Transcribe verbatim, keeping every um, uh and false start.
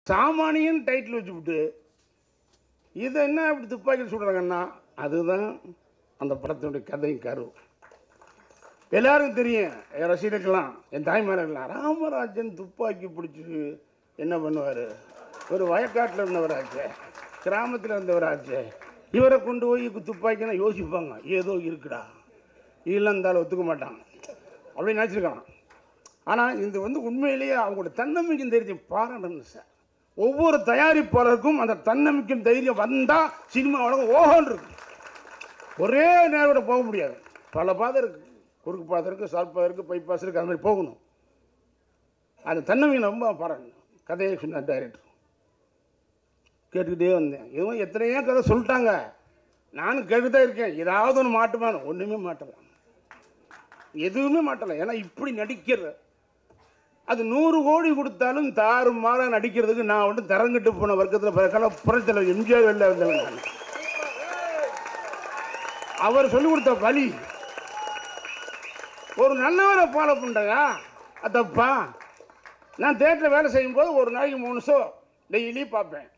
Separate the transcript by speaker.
Speaker 1: சாமானியன் title வச்சுவிட்டு இதை என்ன இப்படி துப்பாக்கி சுடுறாங்கன்னா அதுதான் அந்த படத்தினுடைய கதை கரு. எல்லாருக்கும் தெரியும், என் ரசிகர்கள்லாம் என் தாய்மாரெல்லாம் ராமராஜன் துப்பாக்கி பிடிச்சி என்ன பண்ணுவார், ஒரு வயக்காட்டில் இருந்தவராச்சு, கிராமத்தில் இருந்தவராச்சு, இவரை கொண்டு போய் துப்பாக்கினா யோசிப்பாங்க, ஏதோ இருக்குடா, இதெல்லாம் இருந்தாலும் ஒத்துக்க மாட்டாங்க அப்படின்னு நினச்சிருக்காங்க. ஆனால் இது வந்து உண்மையிலேயே அவங்களோட தன்னம்பிக்கை தைரியம் பாராட்டணும் சார். ஒவ்வொரு தயாரிப்பாளருக்கும் அந்த தன்னம்பிக்கை தைரியம் வந்தால் சினிமா உலகம் ஓஹோன்னு இருக்கு. ஒரே நேரோட போக முடியாது, பல பாதை இருக்குது, குறுக்கு பாதை இருக்குது, சால் பாதை இருக்குது, பைபாஸ் இருக்குது, அது மாதிரி போகணும். அந்த தன்னம்பிக்கை ரொம்ப பாராட்டணும். கதையை சொன்ன டைரக்டர் கேட்டுக்கிட்டே வந்தேன். இதுவும் எத்தனையோ கதை சொல்லிட்டாங்க, நானும் கேட்டு தான் இருக்கேன், ஏதாவது ஒன்று மாட்டுமானு. ஒன்றுமே மாட்டலை, எதுவுமே மாட்டலை. ஏன்னா இப்படி நடிக்கிற அது நூறு கோடி கொடுத்தாலும் தாறு மாற நடிக்கிறதுக்கு நான் வந்து தரங்கிட்டு போன வர்க்கத்தில் பிறக்கால புறத்தில் எம்ஜிஆர் வெளில வந்தவன் நான். அவர் சொல்லிக் கொடுத்த வழி ஒரு நல்லவரை ஃபாலோ பண்ணுறதா தப்பா? நான் தேட்டரில் வேலை செய்யும்போது ஒரு நாளைக்கு மூணு ஷோ டெய்லி பார்ப்பேன்.